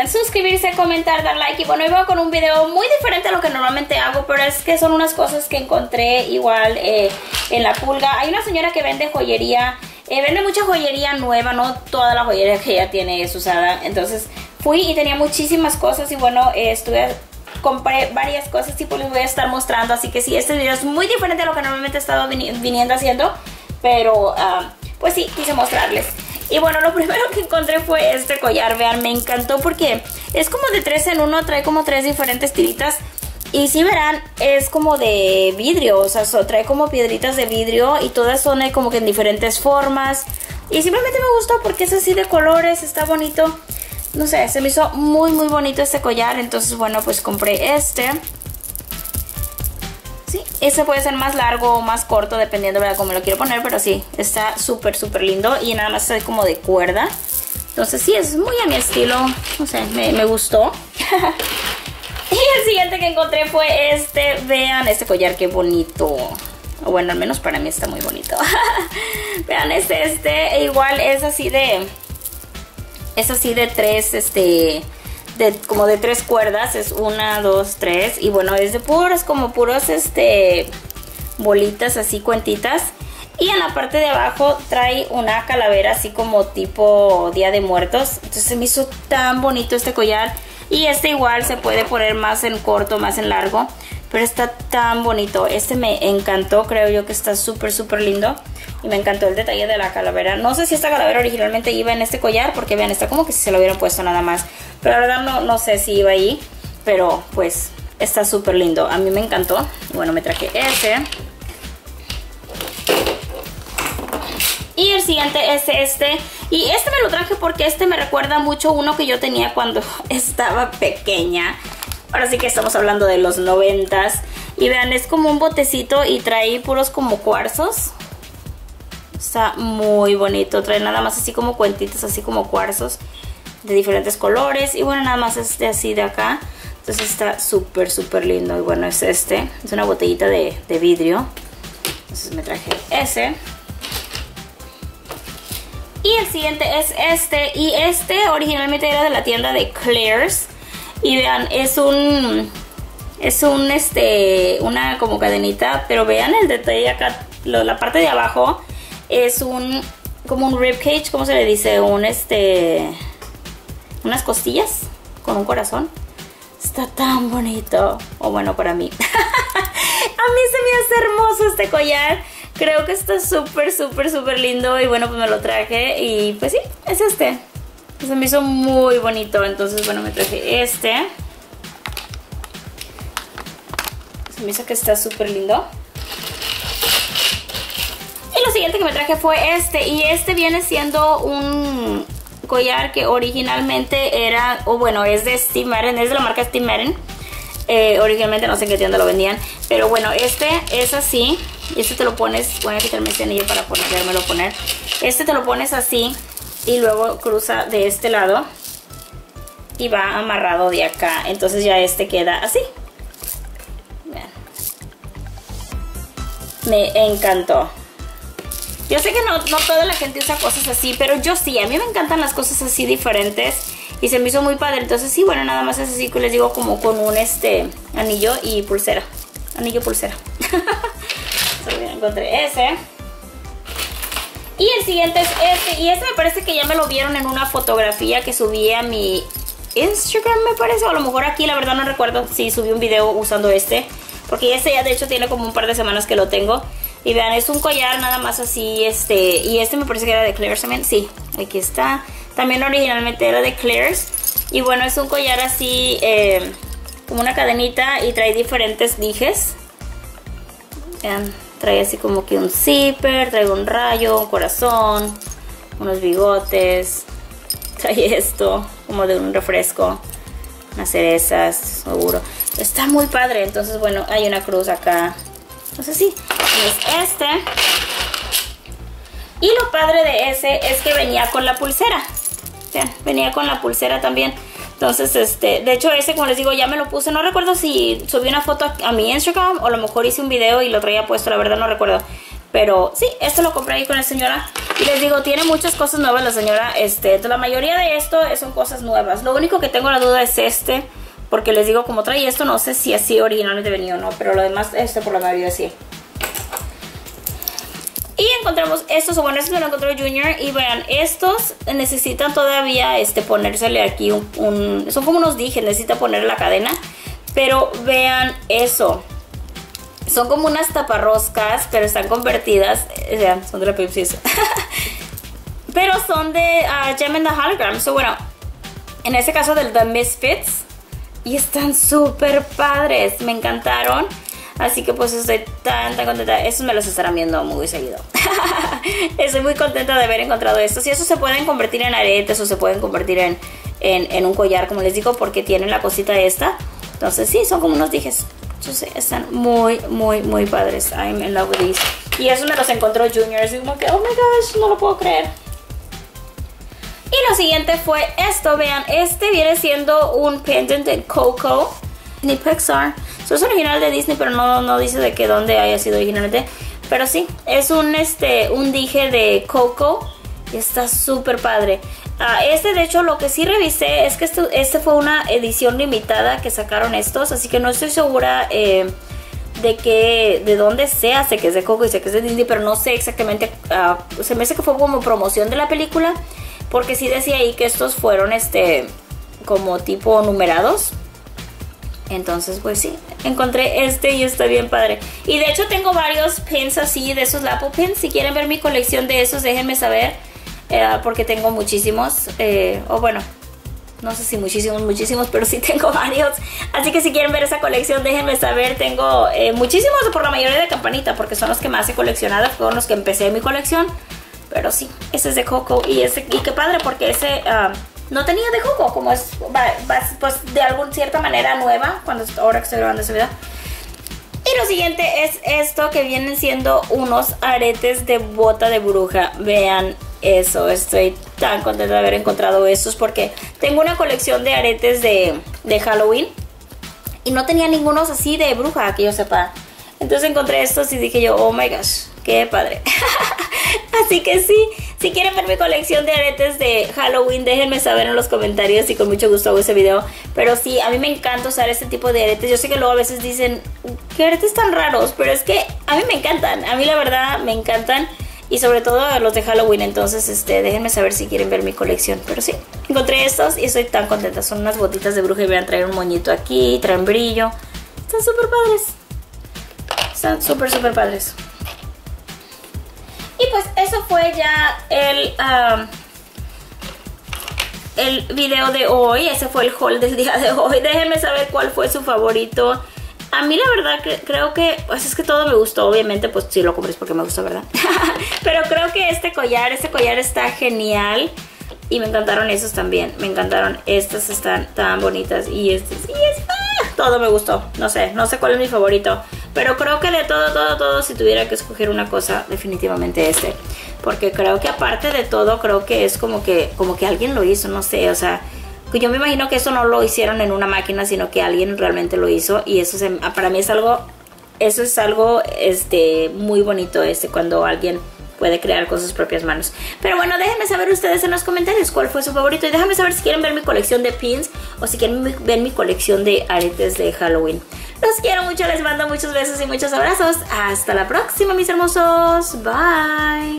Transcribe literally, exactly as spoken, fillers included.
olviden suscribirse, comentar, dar like. Y bueno, iba con un video muy diferente a lo que normalmente hago, pero es que son unas cosas que encontré igual eh, en la pulga. Hay una señora que vende joyería, eh, vende mucha joyería nueva, no toda la joyería que ella tiene es usada. Entonces fui y tenía muchísimas cosas y bueno, eh, estuve... compré varias cosas y pues les voy a estar mostrando. Así que sí, este video es muy diferente a lo que normalmente he estado vini viniendo haciendo, pero uh, pues sí, quise mostrarles. Y bueno, lo primero que encontré fue este collar. Vean, me encantó porque es como de tres en uno, trae como tres diferentes tiritas. Y si verán, es como de vidrio, o sea, so, trae como piedritas de vidrio y todas son eh, como que en diferentes formas. Y simplemente me gustó porque es así de colores, está bonito. No sé, se me hizo muy muy bonito este collar. Entonces bueno, pues compré este. Sí, este puede ser más largo o más corto dependiendo de cómo lo quiero poner. Pero sí, está súper súper lindo. Y nada más es como de cuerda. Entonces sí, es muy a mi estilo. No sé, me, me gustó. Y el siguiente que encontré fue este. Vean este collar, qué bonito. O bueno, al menos para mí está muy bonito. Vean este, este igual es así de... Es así de tres, este, de, como de tres cuerdas, es una, dos, tres, y bueno, es de puros, como puros, este, bolitas así, cuentitas, y en la parte de abajo trae una calavera así como tipo Día de Muertos. Entonces se me hizo tan bonito este collar, y este igual se puede poner más en corto, más en largo, pero está tan bonito. Este me encantó, creo yo que está súper súper lindo. Y me encantó el detalle de la calavera. No sé si esta calavera originalmente iba en este collar, porque vean, está como que si se lo hubieran puesto nada más. Pero la verdad no, no sé si iba ahí, pero pues está súper lindo. A mí me encantó. Y bueno, me traje ese. Y el siguiente es este. Y este me lo traje porque este me recuerda mucho uno que yo tenía cuando estaba pequeña. Ahora sí que estamos hablando de los noventas. Y vean, es como un botecito y trae puros como cuarzos. Está muy bonito, trae nada más así como cuentitos, así como cuarzos de diferentes colores. Y bueno, nada más este así de acá. Entonces está súper súper lindo. Y bueno, es este, es una botellita de, de vidrio. Entonces me traje ese. Y el siguiente es este. Y este originalmente era de la tienda de Claire's. Y vean, es un... Es un, este, una como cadenita. Pero vean el detalle acá, lo, la parte de abajo... Es un, como un rib cage, ¿cómo se le dice? Un, este, unas costillas con un corazón. Está tan bonito. O bueno, para mí. A mí se me hace hermoso este collar. Creo que está súper, súper, súper lindo. Y bueno, pues me lo traje. Y pues sí, es este. Se me hizo muy bonito. Entonces, bueno, me traje este. Se me hizo que está súper lindo. Y lo siguiente que me traje fue este. Y este viene siendo un collar que originalmente era, o bueno, es de Steve Madden, es de la marca Steve Madden. Eh, originalmente no sé en qué tienda lo vendían. Pero bueno, este es así. Y este te lo pones, voy a quitarme este anillo para podérmelo poner. Este te lo pones así y luego cruza de este lado y va amarrado de acá. Entonces ya este queda así. Vean. Me encantó. Yo sé que no, no toda la gente usa cosas así, pero yo sí, a mí me encantan las cosas así diferentes. Y se me hizo muy padre, entonces sí, bueno, nada más es así que les digo como con un este anillo y pulsera. Anillo pulsera. Solo bien, encontré ese. Y el siguiente es este, y este me parece que ya me lo vieron en una fotografía que subí a mi Instagram, me parece. O a lo mejor aquí, la verdad no recuerdo si subí un video usando este, porque este ya de hecho tiene como un par de semanas que lo tengo. Y vean, es un collar nada más así, este, y este me parece que era de Claire's también. Sí, aquí está. También originalmente era de Claire's. Y bueno, es un collar así, eh, como una cadenita y trae diferentes dijes. Vean, trae así como que un zipper, trae un rayo, un corazón, unos bigotes. Trae esto, como de un refresco, unas cerezas, seguro. Está muy padre, entonces bueno, hay una cruz acá. Entonces sí, es este. Y lo padre de ese es que venía con la pulsera. Vean, venía con la pulsera también. Entonces, este, de hecho ese, como les digo, ya me lo puse. No recuerdo si subí una foto a mi Instagram o a lo mejor hice un video y lo traía puesto, la verdad no recuerdo. Pero sí, esto lo compré ahí con la señora. Y les digo, tiene muchas cosas nuevas la señora. Este, la mayoría de esto son cosas nuevas. Lo único que tengo la duda es este. Porque les digo, como trae esto, no sé si así originalmente venía o no. Pero lo demás, este por la mayoría sí. Y encontramos estos, o bueno, estos me lo encontró Junior. Y vean, estos necesitan todavía este, ponérsele aquí un, un... Son como unos dijes, necesita ponerle la cadena. Pero vean eso. Son como unas taparroscas, pero están convertidas. Vean, son de la Pepsi. Pero son de uh, Gem and the Hologram. So bueno, en este caso del The Misfits. Y están súper padres. Me encantaron. Así que pues estoy tan tan contenta. Estos me los estarán viendo muy seguido. Estoy muy contenta de haber encontrado estos. Y estos se pueden convertir en aretes o se pueden convertir en, en, en un collar, como les digo, porque tienen la cosita esta. Entonces sí, son como unos dijes. Entonces están muy, muy, muy padres. I'm in love with these. Y esos me los encontró Junior. Así como que, oh my gosh, no lo puedo creer. Y lo siguiente fue esto. Vean, este viene siendo un pendant de Coco. Disney Pixar. So, es original de Disney, pero no, no dice de que dónde haya sido originalmente. Pero sí, es un, este, un dije de Coco. Y está súper padre. Uh, este de hecho lo que sí revisé es que esto, este fue una edición limitada que sacaron estos. Así que no estoy segura eh, de que, de dónde sea. Sé que es de Coco y sé que es de Disney, pero no sé exactamente. Uh, se me hace que fue como promoción de la película. Porque sí decía ahí que estos fueron este como tipo numerados. Entonces pues sí, encontré este y está bien padre. Y de hecho tengo varios pins así de esos Lapo pins. Si quieren ver mi colección de esos, déjenme saber. Eh, porque tengo muchísimos. Eh, o bueno, no sé si muchísimos, muchísimos, pero sí tengo varios. Así que si quieren ver esa colección, déjenme saber. Tengo eh, muchísimos por la mayoría de Campanita, porque son los que más he coleccionado. Fueron los que empecé mi colección. Pero sí, ese es de Coco. Y, ese, y qué padre, porque ese... Uh, no tenía de Coco, como es pues de alguna cierta manera nueva, cuando ahora que estoy grabando ese video. Y lo siguiente es esto, que vienen siendo unos aretes de bota de bruja. Vean eso, estoy tan contenta de haber encontrado estos, porque tengo una colección de aretes de, de Halloween. Y no tenía ningunos así de bruja, que yo sepa. Entonces encontré estos y dije yo, oh my gosh, qué padre. Así que sí, si quieren ver mi colección de aretes de Halloween, déjenme saber en los comentarios y con mucho gusto hago ese video. Pero sí, a mí me encanta usar este tipo de aretes. Yo sé que luego a veces dicen, ¿qué aretes tan raros? Pero es que a mí me encantan, a mí la verdad me encantan. Y sobre todo los de Halloween, entonces este, déjenme saber si quieren ver mi colección. Pero sí, encontré estos y estoy tan contenta. Son unas botitas de bruja y vean, traen un moñito aquí, traen brillo. Están súper padres. Están súper, súper padres. Y pues eso fue ya el, um, el video de hoy. Ese fue el haul del día de hoy. Déjenme saber cuál fue su favorito. A mí la verdad que creo que, pues es que todo me gustó. Obviamente pues si lo compré es porque me gustó, ¿verdad? Pero creo que este collar, este collar está genial. Y me encantaron esos también. Me encantaron. Estas están tan bonitas. Y estas, y estas. Todo me gustó. No sé, no sé cuál es mi favorito. Pero creo que de todo, todo, todo, si tuviera que escoger una cosa, definitivamente este. Porque creo que aparte de todo, creo que es como que, como que alguien lo hizo, no sé, o sea, yo me imagino que eso no lo hicieron en una máquina, sino que alguien realmente lo hizo. Y eso se, para mí es algo, eso es algo este, muy bonito, este, cuando alguien puede crear con sus propias manos. Pero bueno, déjenme saber ustedes en los comentarios cuál fue su favorito. Y déjenme saber si quieren ver mi colección de pins o si quieren ver mi colección de aretes de Halloween. Los quiero mucho, les mando muchos besos y muchos abrazos. Hasta la próxima, mis hermosos. Bye.